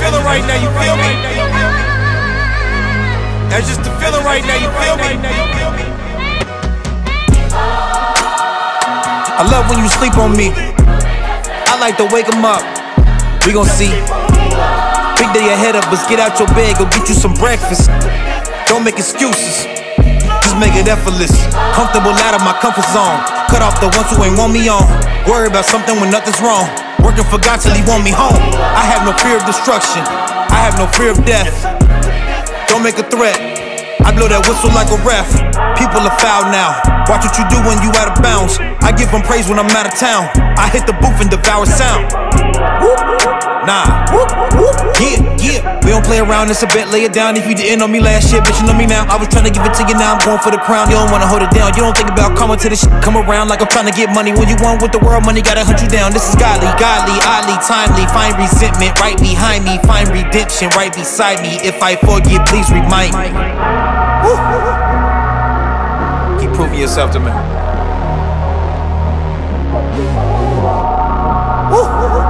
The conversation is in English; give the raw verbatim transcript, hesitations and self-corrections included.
feeling right now, you feel me? That's just the feeling right now, you feel me? I love when you sleep on me. I like to wake 'em up. We gon' see. Big day ahead of us, get out your bed, go get you some breakfast. Don't make excuses, just make it effortless. Comfortable out of my comfort zone. Cut off the ones who ain't want me on. Worry about something when nothing's wrong. Working for God till he want me home. I have no fear of destruction, I have no fear of death. Don't make a threat, I blow that whistle like a ref. People are foul now, watch what you do when you out of bounds. I give them praise when I'm out of town. I hit the booth and devour sound. Nah, yeah, yeah. We don't play around, it's a bet, lay it down. If you didn't know me last year, bitch, you know me now. I was trying to give it to you, now I'm going for the crown. You don't wanna hold it down, you don't think about coming to this shit. Come around like I'm trying to get money. When you want with the world, money gotta hunt you down. This is godly, godly, oddly, timely. Find resentment right behind me, find redemption right beside me. If I forget, please remind me. Woo. Keep proving yourself to me. Woo.